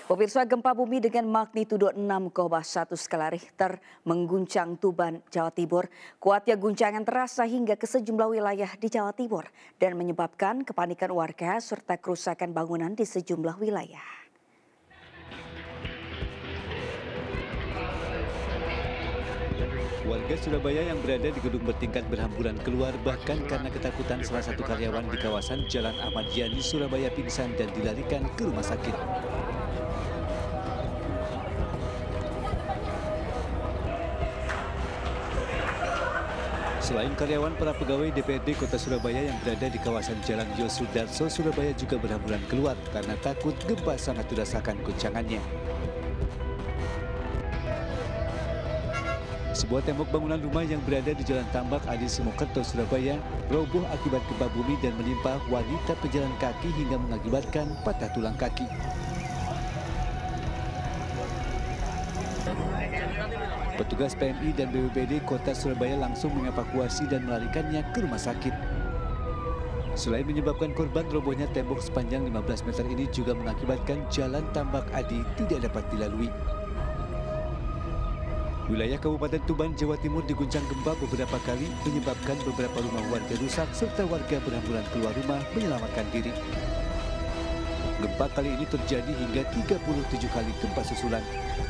Pemirsa, gempa bumi dengan magnitudo 6,1 skala Richter mengguncang Tuban, Jawa Timur. Kuatnya guncangan terasa hingga ke sejumlah wilayah di Jawa Timur dan menyebabkan kepanikan warga serta kerusakan bangunan di sejumlah wilayah. Warga Surabaya yang berada di gedung bertingkat berhamburan keluar bahkan karena ketakutan salah satu karyawan di kawasan Jalan Ahmad Yani, Surabaya pingsan dan dilarikan ke rumah sakit. Selain karyawan, para pegawai DPRD Kota Surabaya yang berada di kawasan Jalan Yosudarso, Surabaya juga berhamburan keluar karena takut gempa sangat dirasakan guncangannya. Sebuah tembok bangunan rumah yang berada di Jalan Tambak Adi Simokerto, Surabaya, roboh akibat gempa bumi dan menimpa wanita pejalan kaki hingga mengakibatkan patah tulang kaki. Petugas PMI dan BPBD Kota Surabaya langsung mengevakuasi dan melarikannya ke rumah sakit. Selain menyebabkan korban, robohnya tembok sepanjang 15 meter ini juga mengakibatkan Jalan Tambak Adi tidak dapat dilalui. Wilayah Kabupaten Tuban, Jawa Timur diguncang gempa beberapa kali, menyebabkan beberapa rumah warga rusak serta warga berhamburan keluar rumah menyelamatkan diri. Gempa kali ini terjadi hingga 37 kali gempa susulan.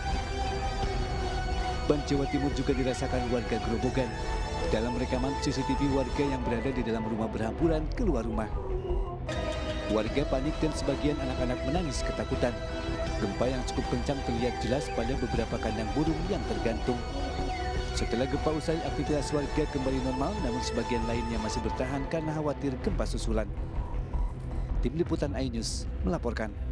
Tuban, Jawa Timur juga dirasakan warga Grobogan. Dalam rekaman CCTV, warga yang berada di dalam rumah berhamburan keluar rumah. Warga panik dan sebagian anak-anak menangis ketakutan. Gempa yang cukup kencang terlihat jelas pada beberapa kandang burung yang tergantung. Setelah gempa usai, aktivitas warga kembali normal, namun sebagian lainnya masih bertahan karena khawatir gempa susulan. Tim Liputan iNews melaporkan.